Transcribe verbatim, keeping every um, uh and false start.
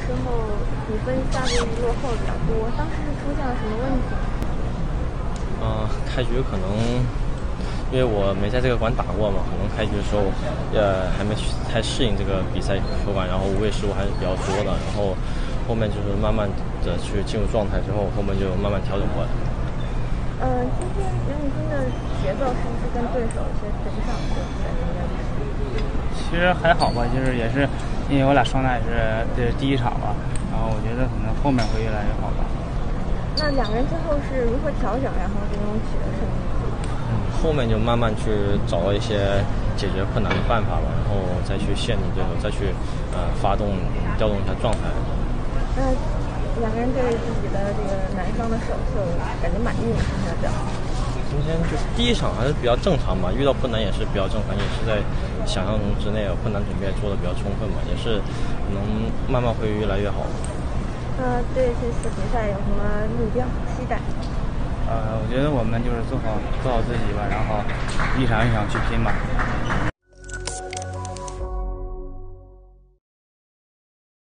时候比分下的落后比较多，当时是出现了什么问题？ 嗯、呃，开局可能因为我没在这个馆打过嘛，可能开局的时候呃还没太适应这个比赛球馆，然后无谓失误还是比较多的，然后后面就是慢慢的去进入状态之后，后面就慢慢调整过来。 呃，今天袁永军的节奏是不是跟对手有些对不上？ 其实还好吧，就是也是因为我俩双打也是这是第一场吧，然后我觉得可能后面会越来越好吧。 那两个人最后是如何调整，然后最终取得胜利？ 嗯，后面就慢慢去找到一些解决困难的办法吧，然后再去限制对手，再去呃发动调动一下状态。 那两个人对自己的这个男双的首秀感觉满意吗？今天的表现？ 今天就第一场还是比较正常吧，遇到困难也是比较正常，也是在想象中之内，困难准备做的比较充分嘛，也是能慢慢会越来越好。 呃，对这次比赛有什么目标期待？ 呃，我觉得我们就是做好做好自己吧，然后一场一场去拼吧。